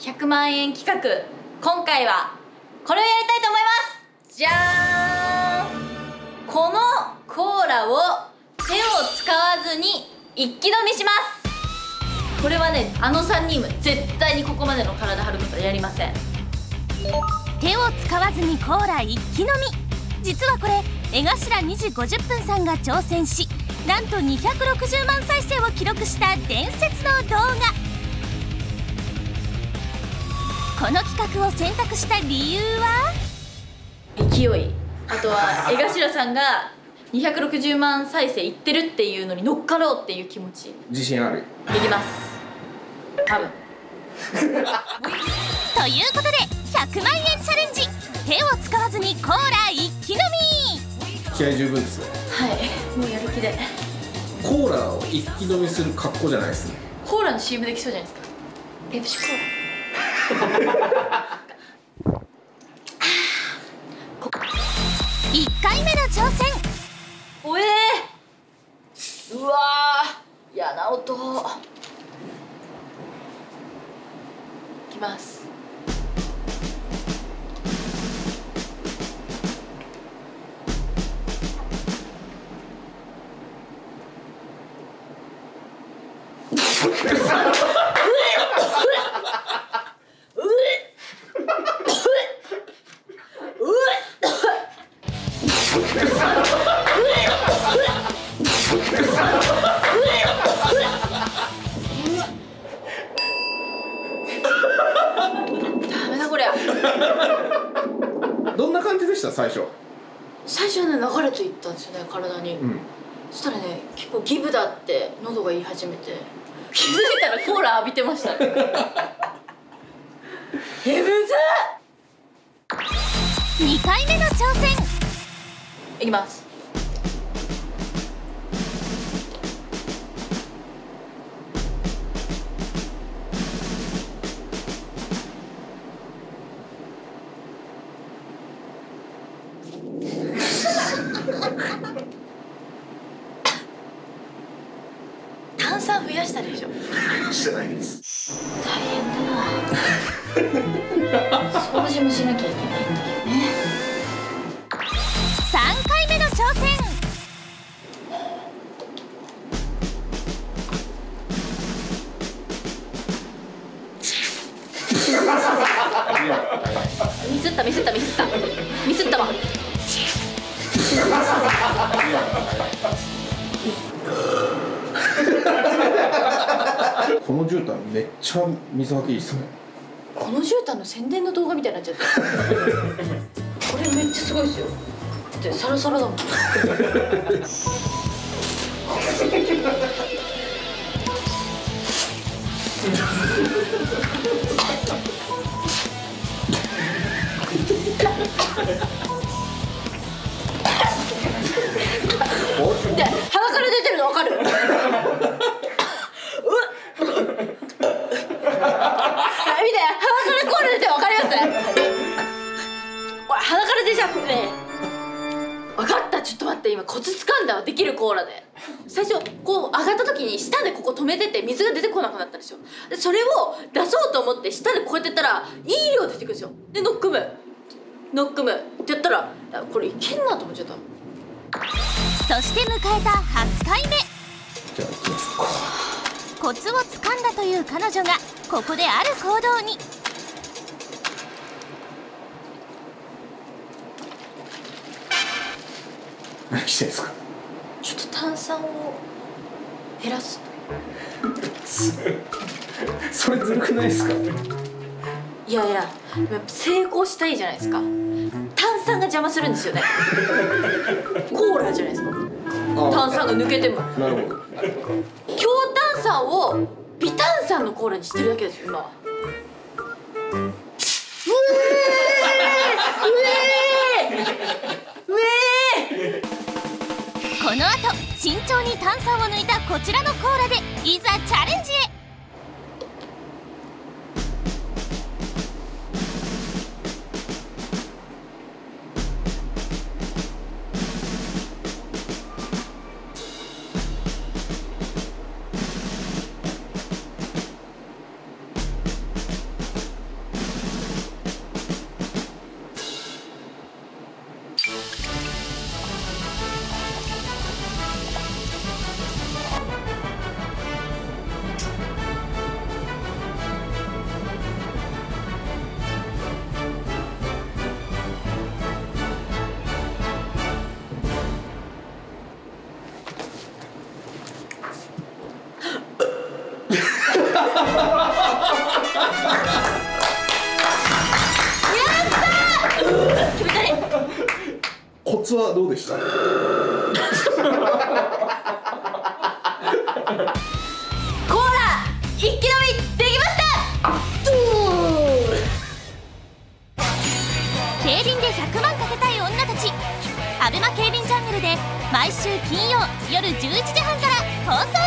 100万円企画、今回はこれをやりたいと思います。じゃーん。このコーラを手を使わずに一気飲みします。これはね、あの3人は絶対にここまでの体張ることはやりません。 手を使わずにコーラ一気飲み。実はこれ江頭2時50分さんが挑戦し、なんと260万再生を記録した伝説の動画。この企画を選択した理由は勢い、あとは江頭さんが260万再生いってるっていうのに乗っかろうっていう気持ち。 自信ある。 できます、多分。 ということで100万円チャレンジ、手を使わずにコーラ一気飲み。 気合十分ですね。 はい、もうやる気で。 コーラを一気飲みする格好じゃないですね。 コーラの CM できそうじゃないですか。ペプシコーラ。 1回目の挑戦。 おえー、うわー、嫌な音。いきます。ダメだこりゃ。 どんな感じでした最初？ 最初はね、流れていったんですよね、体に。そしたらね、結構ギブだって喉が言い始めて、気づいたらコーラ浴びてました。むずっ。 2回目の挑戦。 いきます。炭酸増やしたでしょ。 してないです。 大変だな。掃除もしなきゃいけないんだよね。 3回目の挑戦。 ミスったミスったミスったミスったわ。 この絨毯めっちゃ水はけいいっすね。 この絨毯の宣伝の動画みたいになっちゃったこれめっちゃすごいですよ。でサラサラだもんで鼻から出てるの分かる見て、鼻からコーラ出て分かります？これ鼻から出ちゃって分かった。ちょっと待って、今コツ掴んだわ。できるコーラで最初こう上がった時に舌でここ止めてて水が出てこなくなったでしょ。でそれを出そうと思って舌でこうやってやったらいい量出てくるんですよ。でノックムノックムってやったらこれいけんなと思っちゃった。 そして迎えた8回目。 じゃあ行きましょうか。 コツをつかんだという彼女がここである行動に。 何してんすか？ ちょっと炭酸を減らす。 それずるくないですか？ いやいや、やっぱ成功したいじゃないですか。炭酸が邪魔するんですよねコーラじゃないですか。炭酸が抜けても。 なるほど。 強炭酸を微炭酸のコーラにしてるだけですよ今は。 この後慎重に炭酸を抜いたこちらのコーラでいざチャレンジへ。 スはどうでした？ コーラ一気飲みできました。 競輪で100万かけたい女たち、アベマ競輪チャンネルで毎週金曜夜11時半から放送